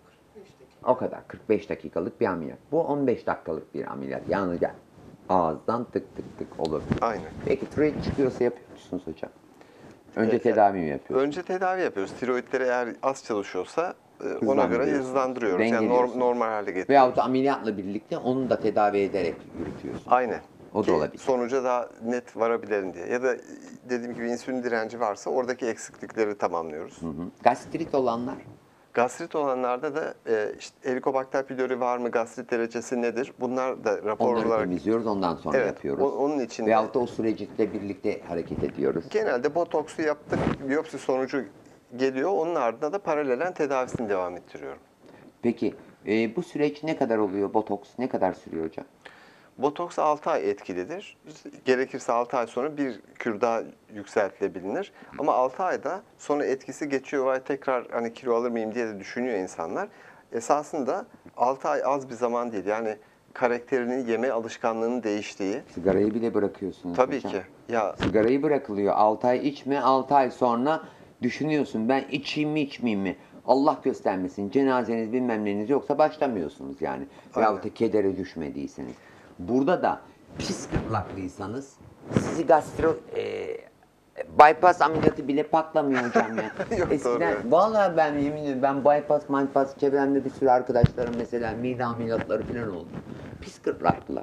O kadar. kırk beş dakikalık bir ameliyat. Bu on beş dakikalık bir ameliyat. Yani gel. Ağızdan tık tık tık olur. Aynen. Peki tiroid çıkıyorsa yapıyor musunuz hocam? Önce Ee, tedavi mi yapıyorsunuz? Önce tedavi yapıyoruz. Tiroidleri eğer az çalışıyorsa e, ona göre Hızlandırıyorsunuz. hızlandırıyoruz. Yani Dengeliyorsunuz. norm- normal hale getiriyoruz. Veyahut da ameliyatla birlikte onu da tedavi ederek yürütüyorsunuz. Aynen. O da Ki olabilir. sonuca daha net varabilelim diye. Ya da dediğim gibi insülin direnci varsa oradaki eksiklikleri tamamlıyoruz. Hı hı. Gastrit olanlar? Gastrit olanlarda da e, işte Helicobacter pylori var mı, gastrit derecesi nedir? Bunlar da rapor Onları olarak temizliyoruz, ondan sonra Evet, yapıyoruz. o- onun için de- Veyahut da o süreçte birlikte hareket ediyoruz. genelde botoksu yaptık, biyopsi sonucu geliyor. Onun ardında da paralelen tedavisini devam ettiriyorum. Peki e, bu süreç ne kadar oluyor? Botoks ne kadar sürüyor hocam? Botoks altı ay etkilidir. Gerekirse altı ay sonra bir kür daha yükseltilebilir. Ama altı ayda sonra etkisi geçiyor ve tekrar hani kilo alır mıyım diye de düşünüyor insanlar. Esasında altı ay az bir zaman değil. Yani karakterinin, yeme alışkanlığının değiştiği. Sigarayı bile bırakıyorsunuz Tabii hocam. ki. Ya Sigarayı bırakılıyor. altı ay içme, altı ay sonra düşünüyorsun ben içeyim mi içmeyeyim mi? Allah göstermesin, cenazeniz bilmem neniz yoksa başlamıyorsunuz yani. Veyahut da kedere düşmediyseniz. Burada da pis gırtlaklıysanız sizi gastro e, bypass ameliyatı bile patlamıyor hocam ya. Yok, Eskiden doğru. vallahi ben yemin ediyorum ben bypass bypass çevremde bir sürü arkadaşlarım mesela mide ameliyatları falan oldu. Pis gırtlaktılar.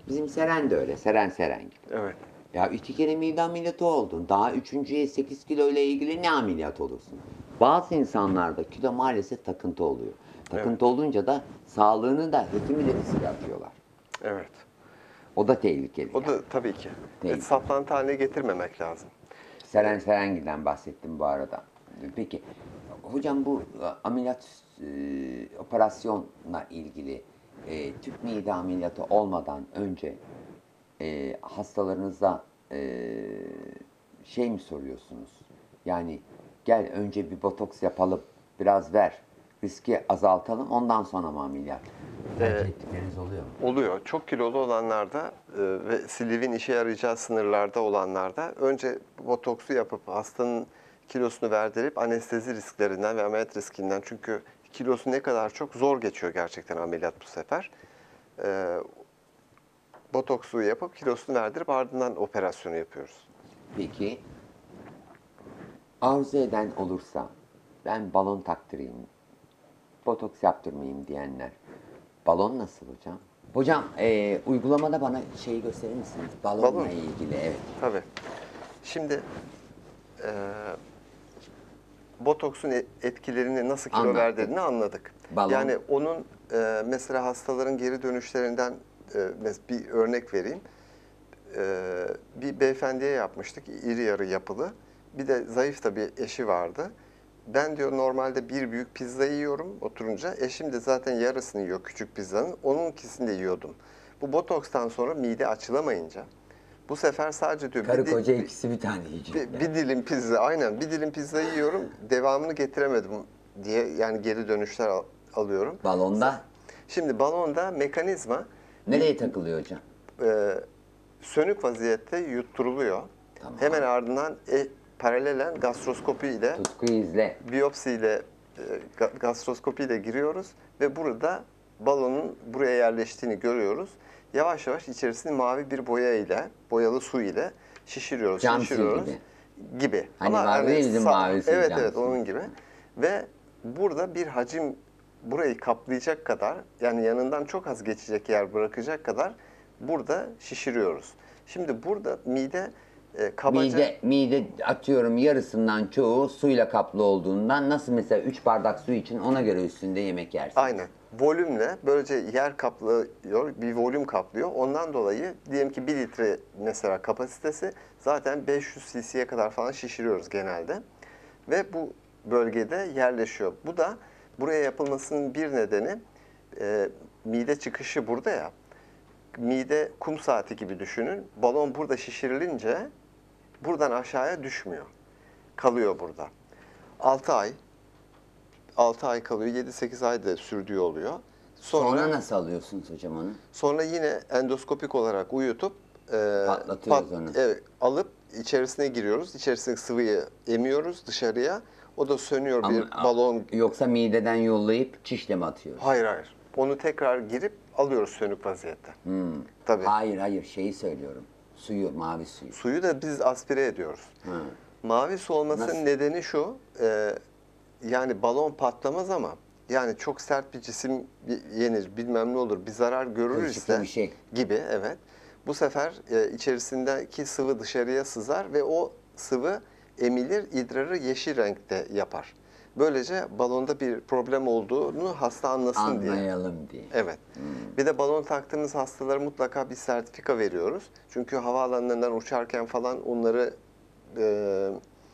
Bizim Seren de öyle. Seren Seren gibi. Evet. Ya iki kere mide ameliyatı oldun. Daha üçüncüye sekiz kilo ile ilgili ne ameliyat olursun? Bazı insanlarda kilo maalesef takıntı oluyor. Takıntı Evet. olunca da sağlığını da hekimi de riske atıyorlar. Evet. O da tehlikeli. O yani. da tabii ki. Değil. Evet, saplantı haline getirmemek lazım. Seren Serengil'den bahsettim bu arada. Peki hocam bu e, ameliyat e, operasyonla ilgili e, tüp mide ameliyatı olmadan önce e, hastalarınıza e, şey mi soruyorsunuz? Yani gel önce bir botoks yapalım, biraz ver, riski azaltalım, ondan sonra mı ameliyat? Tercih ettikleriniz oluyor mu? Oluyor. Çok kilolu olanlarda e, ve slivin işe yarayacağı sınırlarda olanlarda önce botoksu yapıp hastanın kilosunu verdirip anestezi risklerinden ve ameliyat riskinden, çünkü kilosu ne kadar çok zor geçiyor gerçekten ameliyat bu sefer. E, botoksu yapıp kilosunu verdirip ardından operasyonu yapıyoruz. Peki arzu eden olursa ben balon taktırayım, botoks yaptırmayayım diyenler. Balon nasıl hocam? Hocam e, uygulamada bana şeyi gösterir misiniz? Balonla Balon. ilgili evet. Tabii. Şimdi e, botoksun e- etkilerini, nasıl kilo Anlattık. verdiğini anladık. Balon. Yani onun e, mesela hastaların geri dönüşlerinden e, mes- bir örnek vereyim. E, bir beyefendiye yapmıştık, iri yarı yapılı. Bir de zayıf da bir eşi vardı. Ben diyor normalde bir büyük pizza yiyorum oturunca. Eşim de zaten yarısını yiyor küçük pizzanın. Onunkisini de yiyordum. Bu botokstan sonra mide açılamayınca bu sefer sadece diyor Karı bir, di- koca bir- ikisi bir tane yiyecekler. bir, bir dilim pizza, aynen bir dilim pizza yiyorum, devamını getiremedim diye yani geri dönüşler al- alıyorum. Balonda Şimdi balonda mekanizma nereye takılıyor hocam? e, sönük vaziyette yutturuluyor. Tamam. Hemen ardından e, paralelen gastroskopi ile, Tutkuyu izle. biyopsi ile, e, ga- gastroskopi ile giriyoruz ve burada balonun buraya yerleştiğini görüyoruz. Yavaş yavaş içerisini mavi bir boya ile, boyalı su ile şişiriyoruz, Cam sil şişiriyoruz gibi. gibi. Hani vardı ya bizim sa- mavi sil, Evet cam evet sil. onun gibi. Ve burada bir hacim, burayı kaplayacak kadar, yani yanından çok az geçecek yer bırakacak kadar burada şişiriyoruz. Şimdi burada mide e, kabaca Mide, mide atıyorum yarısından çoğu suyla kaplı olduğundan nasıl mesela üç bardak su için ona göre üstünde yemek yersin. aynen volümle böylece yer kaplıyor, bir volüm kaplıyor. Ondan dolayı diyelim ki bir litre mesela kapasitesi, zaten beş yüz cc'ye kadar falan şişiriyoruz genelde. Ve bu bölgede yerleşiyor. Bu da buraya yapılmasının bir nedeni e, mide çıkışı burada ya. Mide kum saati gibi düşünün. Balon burada şişirilince buradan aşağıya düşmüyor. Kalıyor burada. altı ay, altı ay kalıyor. yedi sekiz ay da sürdüğü oluyor. Sonra, Sonra, nasıl alıyorsunuz hocam onu? sonra yine endoskopik olarak uyutup e, Patlatıyoruz onu. evet, alıp içerisine giriyoruz. İçerisine sıvıyı emiyoruz dışarıya. O da sönüyor bir Ama- balon. Yoksa mideden yollayıp çişle mi atıyoruz? Hayır hayır. Onu tekrar girip alıyoruz sönük vaziyette. Hmm. Tabii. Hayır hayır şeyi söylüyorum. Suyu, mavi suyu. Suyu da biz aspire ediyoruz. Ha. Mavi su olmasının Nasıl? nedeni şu, e, yani balon patlamaz ama yani çok sert bir cisim yenir, bilmem ne olur, bir zarar görülürse Kılçıklı bir şey. gibi, evet. Bu sefer e, içerisindeki sıvı dışarıya sızar ve o sıvı emilir, idrarı yeşil renkte yapar. Böylece balonda bir problem olduğunu hasta anlasın diye. Anlayalım diye. Evet. Bir de balon taktığımız hastalara mutlaka bir sertifika veriyoruz. Çünkü havaalanlarından uçarken falan onları e,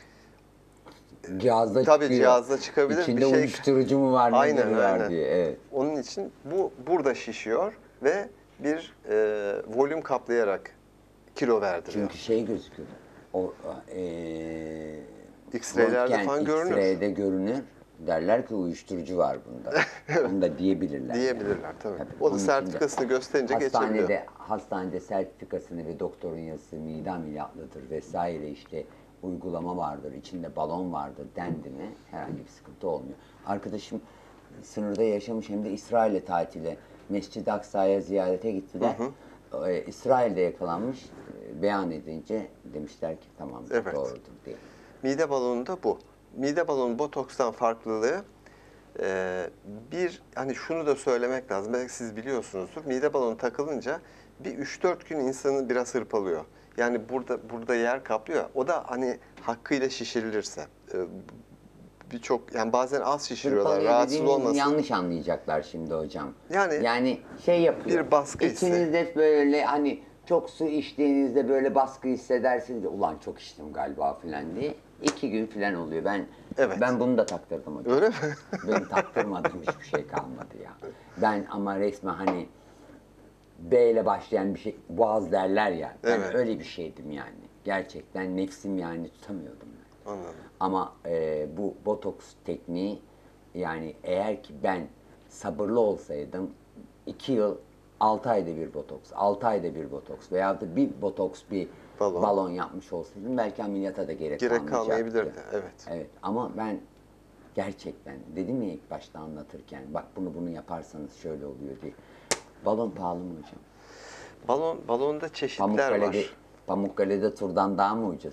Cihazda tabii çıkıyor. cihazda çıkabilir. İçinde bir şey. uyuşturucu mu var, Aynen, nedir var aynen. diye. Evet. Onun için bu burada şişiyor ve bir e, volüm kaplayarak kilo verdiriyor. Çünkü şey gözüküyor. O eee X-ray'lerde röntgen, falan görünür. X-ray'de görünür. Derler ki uyuşturucu var bunda. Onu da diyebilirler. Diyebilirler tabii. Tabii. O da Onun için sertifikasını gösterince hastanede, geçebiliyor. hastanede sertifikasını ve doktorun yazısı mide ameliyatlıdır vesaire işte uygulama vardır, içinde balon vardır dendi mi herhangi bir sıkıntı olmuyor. Arkadaşım sınırda yaşamış hem de İsrail'e tatile Mescid-i Aksa'ya ziyarete gittiler. Ee, İsrail'de yakalanmış. Ee, beyan edince demişler ki tamam Evet. doğrudur diye. Mide balonunda bu. Mide balonu botokstan farklılığı e, bir, hani şunu da söylemek lazım. Belki siz biliyorsunuzdur. Mide balonu takılınca bir üç dört gün insanı biraz hırpalıyor. Yani burada burada yer kaplıyor. O da hani hakkıyla şişirilirse. Ee, Birçok yani bazen az şişiriyorlar, Hırpalıyor rahatsız dediğiniz olmasın. yanlış anlayacaklar şimdi hocam. Yani Yani şey yapıyor. bir baskı hissi. İçinizde böyle hani çok su içtiğinizde böyle baskı hissedersiniz de ulan çok içtim galiba filan diye. İki gün filan oluyor. Ben Evet. ben bunu da taktırdım hocam. Öyle mi? Benim taktırmadığım hiçbir şey kalmadı ya. Ben ama resmen hani B ile başlayan bir şey, boğaz derler ya. Ben Evet. öyle bir şeydim yani. Gerçekten nefsim yani tutamıyordum. Yani. Anladım. Ama e, bu botoks tekniği yani eğer ki ben sabırlı olsaydım iki yıl altı ayda bir botoks, altı ayda bir botoks veya da bir botoks bir Balon. balon, yapmış olsaydım belki ameliyata da gerek, Gerek kalmayacaktı. kalmayabilirdi. Evet. Evet ama ben gerçekten dedim ya ilk başta anlatırken bak bunu bunu yaparsanız şöyle oluyor diye. Balon pahalı mı hocam? Balon balonda çeşitler Pamukkale'de, var. Pamukkale'de turdan daha mı ucuz?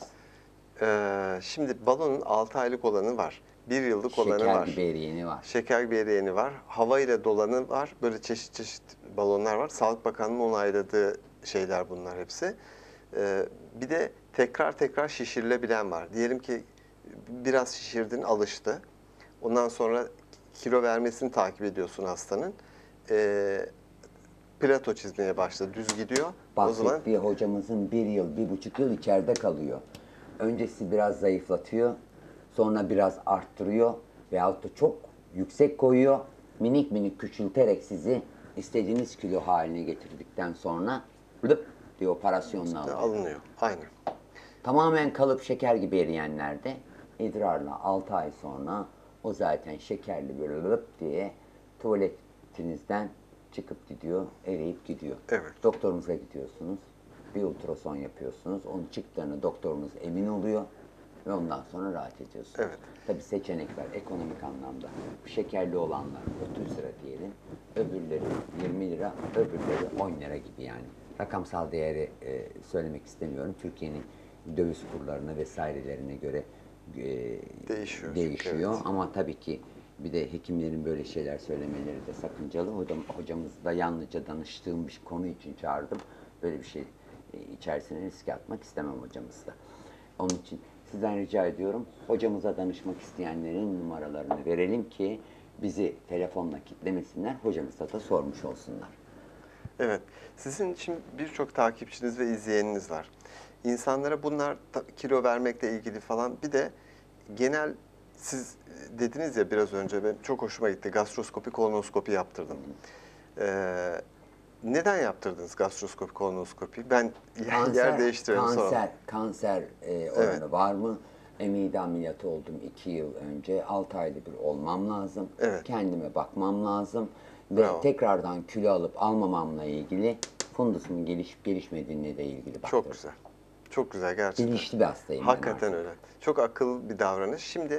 Ee, şimdi balonun altı aylık olanı var. bir yıllık olanı Şeker var. gibi eriyeni var. Şeker gibi eriyeni var. Hava ile dolanı var. Böyle çeşit çeşit balonlar var. Sağlık Bakanlığı'nın onayladığı şeyler bunlar hepsi. Ee, bir de tekrar tekrar şişirilebilen var. Diyelim ki biraz şişirdin, alıştı. Ondan sonra kilo vermesini takip ediyorsun hastanın. Ee, plato çizmeye başladı. Düz gidiyor. O zaman Bahsettiği hocamızın bir yıl, bir buçuk yıl içeride kalıyor. Öncesi biraz zayıflatıyor, sonra biraz arttırıyor veyahut da çok yüksek koyuyor. Minik minik küçülterek sizi istediğiniz kilo haline getirdikten sonra lıp diye operasyonla alıyor. alınıyor. Aynen. Tamamen kalıp şeker gibi eriyenlerde idrarla altı ay sonra o zaten şekerli böyle lıp diye tuvaletinizden çıkıp gidiyor, eriyip gidiyor. Evet. Doktorunuza gidiyorsunuz, bir ultrason yapıyorsunuz, onun çıktığını doktorunuz emin oluyor ve ondan sonra rahat ediyorsunuz. Evet. Tabii seçenekler ekonomik anlamda. Şekerli olanlar otuz lira diyelim, öbürleri yirmi lira, öbürleri on lira gibi yani. Rakamsal değeri e, söylemek istemiyorum. Türkiye'nin döviz kurlarına vesairelerine göre e, Değişiyor çünkü, değişiyor. evet. Ama tabii ki bir de hekimlerin böyle şeyler söylemeleri de sakıncalı. Hocam, hocamızla yalnızca danıştığım bir konu için çağırdım. Böyle bir şey e, içerisine riske atmak istemem hocamızla. Onun için sizden rica ediyorum, hocamıza danışmak isteyenlerin numaralarını verelim ki bizi telefonla kitlemesinler, hocamıza da sormuş olsunlar. Evet. Sizin için birçok takipçiniz ve izleyeniniz var. İnsanlara bunlar ta- kilo vermekle ilgili falan bir de genel siz dediniz ya biraz önce ben çok hoşuma gitti. Gastroskopi, kolonoskopi yaptırdım. Ee, neden yaptırdınız gastroskopi, kolonoskopi? Ben yer, yer değiştirelim sonra. kanser, kanser e, oranı Evet. var mı? E, mide ameliyatı oldum iki yıl önce. altı ayda bir olmam lazım. Evet. Kendime bakmam lazım. Ve Bravo. tekrardan kilo alıp almamamla ilgili fundusumun gelişip gelişmediğine de ilgili baktım. Çok güzel. Çok güzel gerçekten. Bilinçli bir hastayım ben Hakikaten artık. öyle. Çok akıllı bir davranış. Şimdi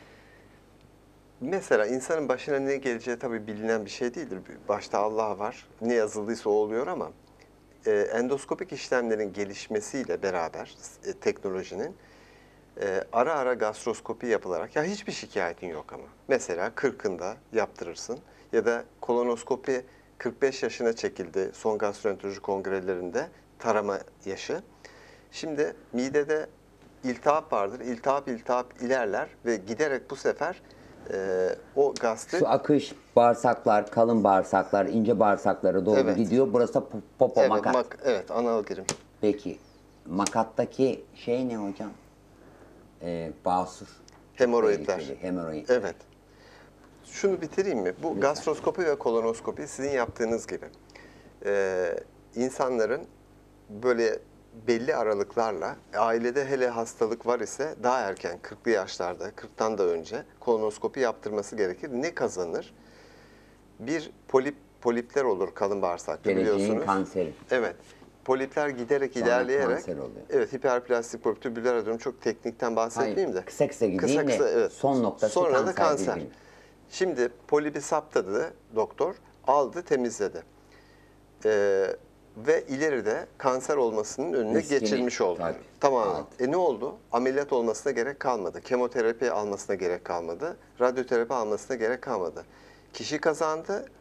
mesela insanın başına ne geleceği tabii bilinen bir şey değildir. Başta Allah var. Ne yazıldıysa o oluyor ama e, endoskopik işlemlerin gelişmesiyle beraber e, teknolojinin e, ara ara gastroskopi yapılarak ya hiçbir şikayetin yok ama. Mesela kırkında yaptırırsın ya da kolonoskopi kırk beş yaşına çekildi son gastroenteroloji kongrelerinde tarama yaşı. Şimdi midede iltihap vardır. İltihap iltihap ilerler ve giderek bu sefer e, o gastrit Şu akış, bağırsaklar, kalın bağırsaklar, ince bağırsaklara doğru Evet. gidiyor. Burası da po- popo evet, makat. mak- evet anal girim. Peki, makattaki şey ne hocam? Ee, basur. Çok Hemoroidler. tehlikeli, Hemoroid. Evet. Şunu bitireyim mi? Bu gastroskopi ve kolonoskopi sizin yaptığınız gibi e, insanların böyle belli aralıklarla ailede hele hastalık var ise daha erken kırklı yaşlarda, kırktan da önce kolonoskopi yaptırması gerekir. Ne kazanır? Bir polip polipler olur kalın bağırsakta Geleceğin biliyorsunuz. kanseri. Evet. Polipler giderek Sonra ilerleyerek kanser oluyor. evet hiperplastik polip tübüler adenomi çok teknikten bahsetmeyeyim de. Hayır, kısa kısa gideyim de son noktası Sonra kanser da kanser. dediğim. Şimdi polipi saptadı doktor, aldı temizledi. Ee, ve ileride kanser olmasının önüne Riskini, geçilmiş oldu. tabii, Tamamen. aldı. E ne oldu? Ameliyat olmasına gerek kalmadı. Kemoterapi almasına gerek kalmadı. Radyoterapi almasına gerek kalmadı. Kişi kazandı,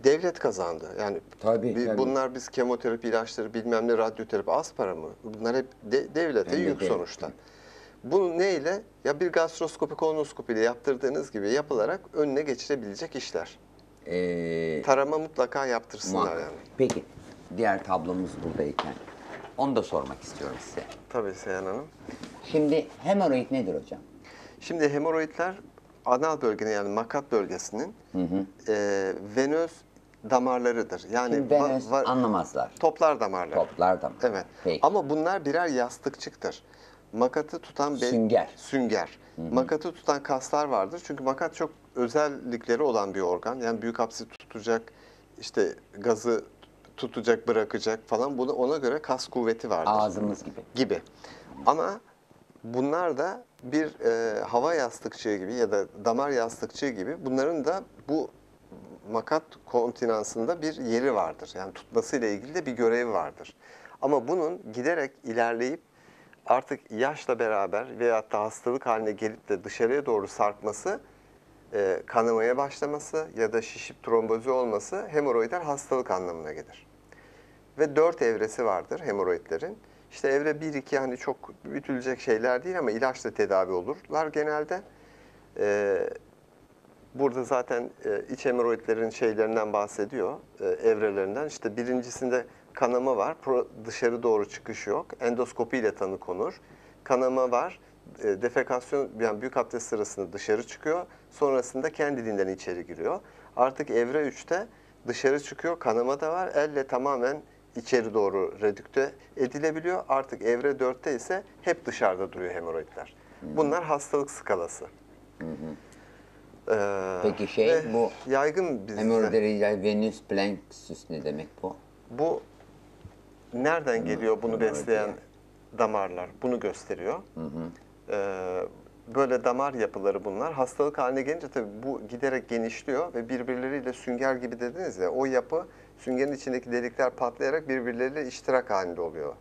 devlet kazandı. Yani Tabii, bi- tabii. bunlar biz kemoterapi ilaçları bilmem ne radyoterapi az para mı? Bunlar hep de- devlete Hem de yük de- sonuçta. Bu neyle? Ya bir gastroskopi kolonoskopi ile yaptırdığınız gibi yapılarak önüne geçirebilecek işler. Ee, Tarama mutlaka yaptırsınlar muhakkak. yani. Peki, diğer tablomuz buradayken onu da sormak istiyorum size. Tabii Seyhan Hanım. Şimdi hemoroid nedir hocam? Şimdi hemoroidler anal bölgenin yani makat bölgesinin e, venöz damarlarıdır. Yani Şimdi va- venöz va- anlamazlar. toplar damarları. Toplar damar. Evet. Peki. Ama bunlar birer yastıkçıktır. Makatı tutan be- Sünger. Sünger. Makatı tutan kaslar vardır. Çünkü makat çok özellikleri olan bir organ. Yani büyük hapsi tutacak, işte gazı tutacak, bırakacak falan. Bunu ona göre kas kuvveti vardır. Ağzımız gibi. Gibi. Ama bunlar da bir e, hava yastıkçığı gibi ya da damar yastıkçığı gibi bunların da bu makat kontinансında bir yeri vardır. Yani tutmasıyla ilgili de bir görevi vardır. Ama bunun giderek ilerleyip artık yaşla beraber veyahut da hastalık haline gelip de dışarıya doğru sarkması, e, kanamaya başlaması ya da şişip trombozi olması hemoroidal hastalık anlamına gelir. Ve dört evresi vardır hemoroidlerin. İşte evre bir iki hani çok büyütülecek şeyler değil ama ilaçla tedavi olurlar genelde. Ee, burada zaten e, iç hemoroidlerin şeylerinden bahsediyor, e, evrelerinden. İşte birincisinde kanama var, pro, dışarı doğru çıkış yok. Endoskopi ile tanı konur. Kanama var, e, defekasyon yani büyük abdest sırasında dışarı çıkıyor. Sonrasında kendiliğinden içeri giriyor. Artık evre üçte dışarı çıkıyor, kanama da var. Elle tamamen içeri doğru redükte edilebiliyor. Artık evre dörtte ise hep dışarıda duruyor hemoroidler. Bunlar hastalık skalası. Ee, Peki şey ve bu yaygın bizde. hemoroidal venüs plexus ne demek bu? Bu nereden geliyor bunu hemoroid besleyen yani. damarlar? Bunu gösteriyor. Ee, böyle damar yapıları bunlar. Hastalık haline gelince tabii bu giderek genişliyor ve birbirleriyle sünger gibi dediniz ya, o yapı süngerin içindeki delikler patlayarak birbirleriyle iştirak halinde oluyor.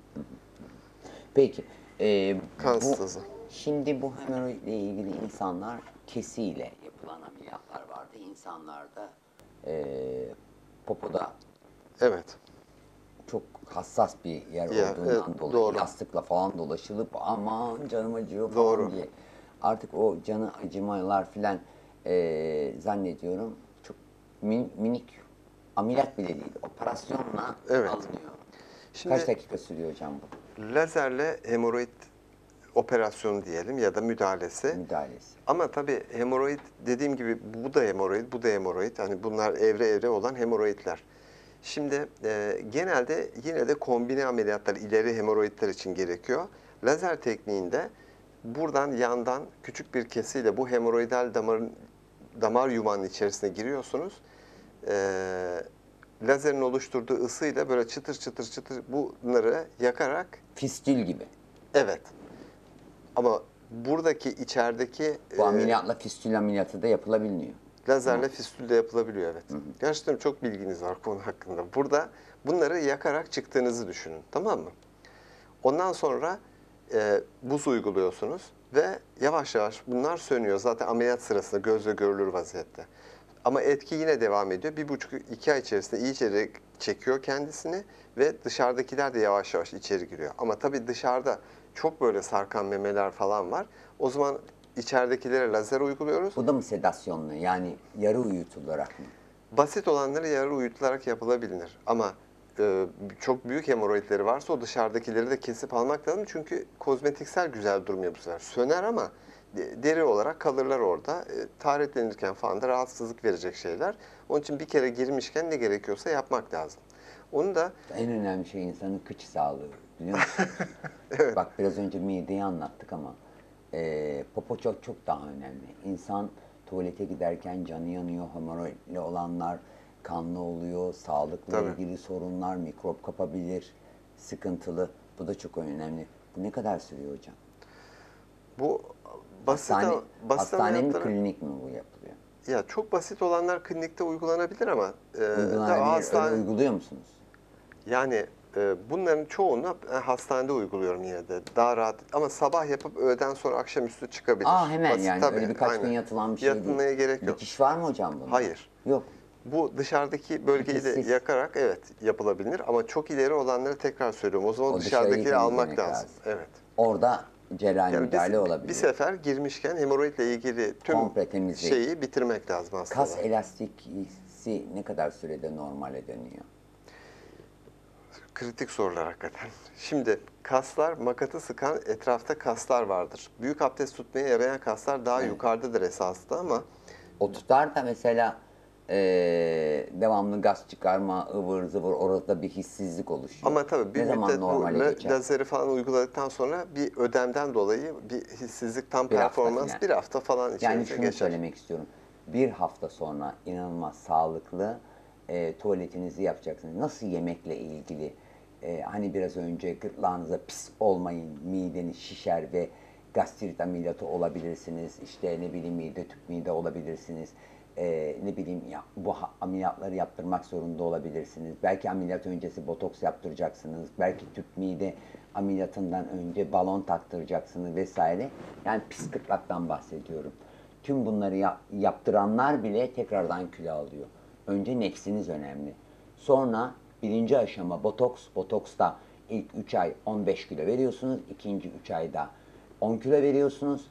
Peki. E, Kan bu, sıtası. şimdi bu hemoroidle ilgili insanlar kesiyle yapılan ameliyatlar vardı. İnsanlarda e, popoda Evet. çok hassas bir yer Ya, olduğundan evet, dolayı doğru. yastıkla falan dolaşılıp aman canım acıyor falan Doğru. diye. Artık o canı acımalar filan e, zannediyorum çok min- minik ameliyat bile değil. Operasyonla Evet. alınıyor. Şimdi- Kaç dakika sürüyor hocam bu Lazerle hemoroid operasyonu diyelim ya da müdahalesi. müdahalesi? Ama tabii hemoroid dediğim gibi bu da hemoroid, bu da hemoroid. Hani bunlar evre evre olan hemoroidler. Şimdi e, genelde yine de kombine ameliyatlar ileri hemoroidler için gerekiyor. Lazer tekniğinde buradan yandan küçük bir kesiyle bu hemoroidal damarın damar yumağının içerisine giriyorsunuz. E, lazerin oluşturduğu ısıyla böyle çıtır çıtır çıtır bunları yakarak Fistül gibi. evet. Ama buradaki içerideki Bu e, ameliyatla fistül ameliyatı da yapılabiliyor. lazerle fistül de yapılabiliyor evet. Gerçekten çok bilginiz var konu hakkında. Burada bunları yakarak çıktığınızı düşünün, tamam mı? Ondan sonra e, buz uyguluyorsunuz ve yavaş yavaş bunlar sönüyor. Zaten ameliyat sırasında gözle görülür vaziyette. Ama etki yine devam ediyor. Bir buçuk iki ay içerisinde iyice çekiyor kendisini ve dışarıdakiler de yavaş yavaş içeri giriyor. Ama tabii dışarıda çok böyle sarkan memeler falan var. O zaman içeridekilere lazer uyguluyoruz. Bu da mı sedasyonlu yani yarı uyutularak mı? Basit olanları yarı uyutularak yapılabilir. Ama e, çok büyük hemoroidleri varsa o dışarıdakileri de kesip almak lazım. Çünkü kozmetiksel güzel durmuyor bu sefer. Söner ama de- deri olarak kalırlar orada. E, tahriplenirken falan da rahatsızlık verecek şeyler. Onun için bir kere girmişken ne gerekiyorsa yapmak lazım. Onu da En önemli şey insanın kıç sağlığı biliyor musun? Bak biraz önce mideyi anlattık ama e, popo çok çok daha önemli. İnsan tuvalete giderken canı yanıyor, hemoroidli olanlar kanlı oluyor, sağlıkla Tabii. ilgili sorunlar, mikrop kapabilir, sıkıntılı. Bu da çok önemli. Bu ne kadar sürüyor hocam? bu basit, Hastane, basit hastane mi, ameliyatlara- klinik mi bu yapılıyor? ya çok basit olanlar klinikte uygulanabilir ama e, daha Uygulanabilir, hastane- öyle uyguluyor musunuz? Yani e, bunların çoğunu e, hastanede uyguluyorum yine de. Daha rahat. Ama sabah yapıp öğleden sonra akşamüstü çıkabilir. Aa hemen Basit, yani tabii, öyle birkaç aynen. gün yatılan bir şey Yatmaya değil. gerek yok. Dikiş var mı hocam bunda? Hayır. Yok. Bu dışarıdaki bölgeyi de Hissiz. yakarak evet yapılabilir ama çok ileri olanları tekrar söylüyorum. O zaman O dışarıyı dışarıdakileri almak temizlemek lazım. lazım. Evet. Orada cerrahi Yani müdahale bir, olabiliyor. bir sefer girmişken hemoroidle ilgili tüm Komple temizleyip. şeyi bitirmek lazım hastada. Kas elastikisi ne kadar sürede normale dönüyor? Kritik sorular hakikaten. Şimdi kaslar, makatı sıkan etrafta kaslar vardır. Büyük abdest tutmaya yarayan kaslar daha Evet. yukarıdadır esasında ama O tutar da mesela eee, devamlı gaz çıkarma, ıvır zıvır orada bir hissizlik oluşuyor. ama tabii bir ne zaman müddet bu normale la- geçer? lazeri falan uyguladıktan sonra bir ödemden dolayı bir hissizlik, tam Bir hafta performans falan. bir hafta falan Yani içerisinde şunu geçer. söylemek istiyorum. Bir hafta sonra inanılmaz sağlıklı e, tuvaletinizi yapacaksınız. Nasıl yemekle ilgili? E, hani biraz önce gırtlağınıza pis olmayın, mideniz şişer ve gastrit ameliyatı olabilirsiniz. İşte ne bileyim mide tüp mide olabilirsiniz. E, ne bileyim ya, bu ha- ameliyatları yaptırmak zorunda olabilirsiniz. Belki ameliyat öncesi botoks yaptıracaksınız. Belki tüp mide ameliyatından önce balon taktıracaksınız vesaire. Yani pis gırtlaktan bahsediyorum. Tüm bunları ya- yaptıranlar bile tekrardan kilo alıyor. Önce nefsiniz önemli. Sonra birinci aşama botoks. Botoksta ilk üç ay on beş kilo veriyorsunuz. İkinci üç ayda on kilo veriyorsunuz.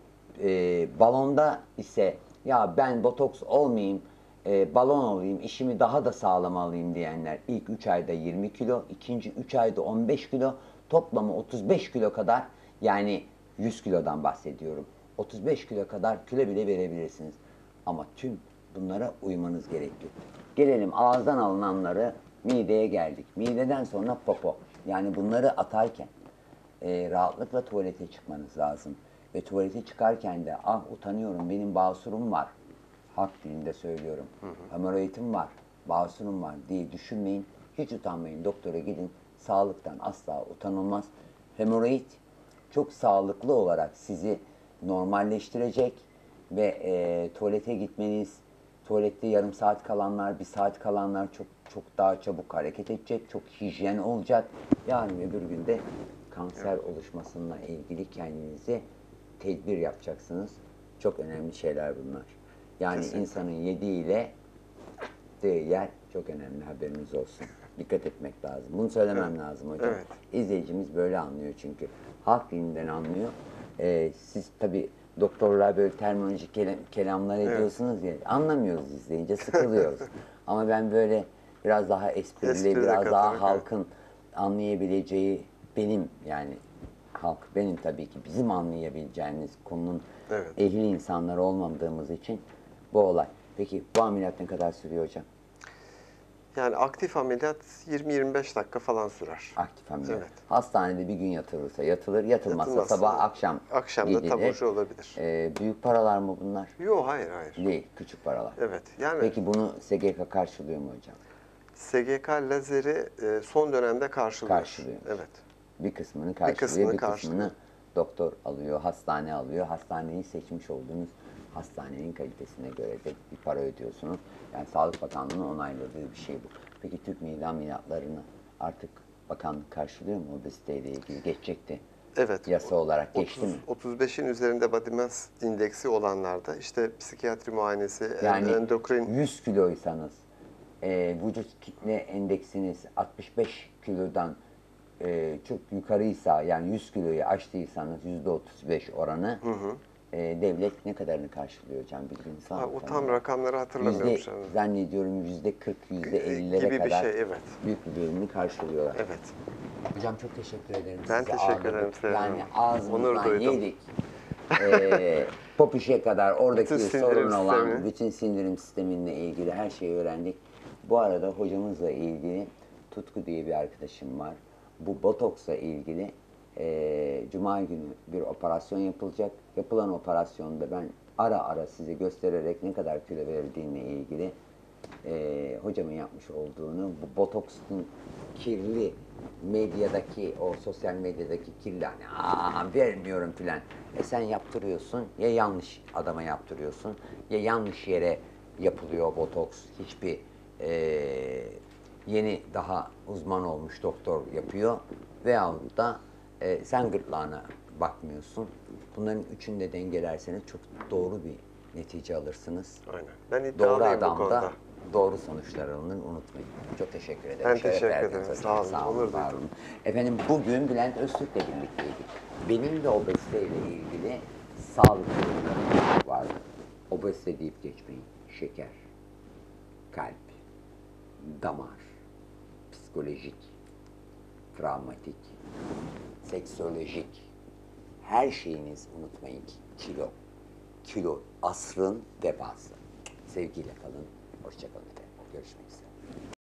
Ee, balonda ise ya ben botoks olmayayım, e, balon olayım, işimi daha da sağlam alayım diyenler ilk üç ayda yirmi kilo, ikinci üç ayda on beş kilo, toplamı otuz beş kilo kadar, yani yüz kilodan bahsediyorum. otuz beş kilo kadar kilo bile verebilirsiniz. Ama tüm bunlara uymanız gerekiyor. Gelelim ağızdan alınanları, mideye geldik. Mideden sonra popo. Yani bunları atarken e, rahatlıkla tuvalete çıkmanız lazım. Ve tuvalete çıkarken de ah utanıyorum benim basurum var. Halk dilinde söylüyorum. Hemoroidim var, basurum var diye düşünmeyin. Hiç utanmayın, doktora gidin. Sağlıktan asla utanılmaz. Hemoroid çok sağlıklı olarak sizi normalleştirecek ve e, tuvalete gitmeniz, tuvalette yarım saat kalanlar, bir saat kalanlar çok çok daha çabuk hareket edecek, çok hijyen olacak. Yarın öbür günde kanser oluşmasıyla ilgili kendinize tedbir yapacaksınız. Çok önemli şeyler bunlar. Yani Kesinlikle. insanın yediğiyle yaptığı yer çok önemli, haberiniz olsun. Dikkat etmek lazım. Bunu söylemem Evet. lazım hocam. Evet. İzleyicimiz böyle anlıyor çünkü. Halk dilinden anlıyor. Ee, siz tabii doktorlar böyle terminolojik kelam, kelamlar ediyorsunuz ya. Anlamıyoruz izleyince, sıkılıyoruz. Ama ben böyle biraz daha esprili, Espri de biraz katarak, daha evet. halkın anlayabileceği, benim yani halk benim tabii ki bizim anlayabileceğimiz konunun Evet. ehli insanlar olmadığımız için bu olay. Peki bu ameliyat ne kadar sürüyor hocam? Yani aktif ameliyat yirmi yirmi beş dakika falan sürer. Aktif ameliyat. Evet. Hastanede bir gün yatılırsa yatılır, yatılmazsa Yatılmazsa sabah akşam akşam da gidilir. taburcu olabilir. Ee, büyük paralar mı bunlar? Yok, hayır hayır. Değil, küçük paralar. Evet. Yani Peki bunu S G K karşılıyor mu hocam? S G K lazeri e, son dönemde karşılıyor. Karşılıyor. Evet. Bir kısmını karşılıyor, bir kısmını kısmını, karşılıyor. doktor alıyor, hastane alıyor. Hastaneyi seçmiş olduğunuz hastanenin kalitesine göre de bir para ödüyorsunuz. Yani Sağlık Bakanlığı'nın onayladığı bir şey bu. Peki tüp mide ameliyatlarını artık bakanlık karşılıyor mu? Obeziteyle ilgili geçecekti. Evet. Yasa olarak geçti otuz, mi? otuz beşin üzerinde body mass indeksi olanlarda işte psikiyatri muayenesi, Yani endokrin yüz kiloysanız e, vücut kitle endeksiniz altmış beş kilodan e, çok yukarıysa, yani yüz kiloyu aştıysanız yüzde otuz beş oranı, e, devlet ne kadarını karşılıyor hocam, bildiğiniz var Ha, mı? o tam rakamları hatırlamıyorum Yüzde, şu an. zannediyorum yüzde kırk, yüzde ellilere Gibi bir kadar şey, evet. büyük bir bölümünü karşılıyorlar. Evet. Hocam çok teşekkür ederim. Ben Sizi teşekkür ağırladık. ederim Seher Yani Hanım. Onur ağzımızdan duydum. yedik. Ee, popişe kadar oradaki Bütün sindirim sorun olan sistemi. bütün sindirim sisteminle ilgili her şeyi öğrendik. Bu arada hocamızla ilgili Tutku diye bir arkadaşım var. Bu botoksla ilgili e, Cuma günü bir operasyon yapılacak. Yapılan operasyonda ben ara ara size göstererek ne kadar kilo verildiğine ilgili e, hocamın yapmış olduğunu, bu botoksun kirli medyadaki, o sosyal medyadaki kirli hani aa vermiyorum filan. E sen yaptırıyorsun, ya yanlış adama yaptırıyorsun, ya yanlış yere yapılıyor botoks. Hiçbir e, yeni daha uzman olmuş doktor yapıyor veyahut da e, sen gırtlağına bakmıyorsun. Bunların üçünü de dengelerseniz çok doğru bir netice alırsınız. Aynen. Ben Doğru iddialıyım bu adam konuda. da doğru sonuçlar alınır, unutmayın. Çok teşekkür ederim. Ben Şeref teşekkür verdiniz ederim. hocam. Sağ olun. Sağ olun, Onur var duydum. olun. Efendim bugün Bülent Öztürk'le birlikteydik. Benim de obeziteyle ilgili sağlık sorunlarım vardı. Obezite deyip geçmeyin. Şeker, kalp, damar, psikolojik, travmatik, seksolojik, her şeyiniz unutmayın ki kilo. Kilo asrın vebası. Sevgiyle kalın. Hoşça kalın efendim. Görüşmek üzere.